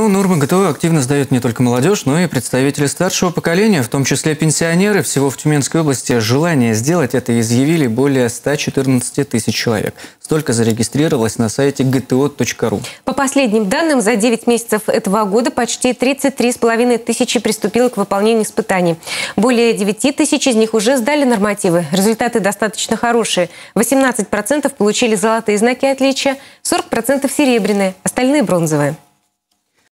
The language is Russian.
Ну, нормы ГТО активно сдают не только молодежь, но и представители старшего поколения, в том числе пенсионеры. Всего в Тюменской области желание сделать это изъявили более 114 тысяч человек. Столько зарегистрировалось на сайте gto.ru. По последним данным, за 9 месяцев этого года почти 33,5 тысячи приступило к выполнению испытаний. Более 9 тысяч из них уже сдали нормативы. Результаты достаточно хорошие. 18% получили золотые знаки отличия, 40% серебряные, остальные бронзовые.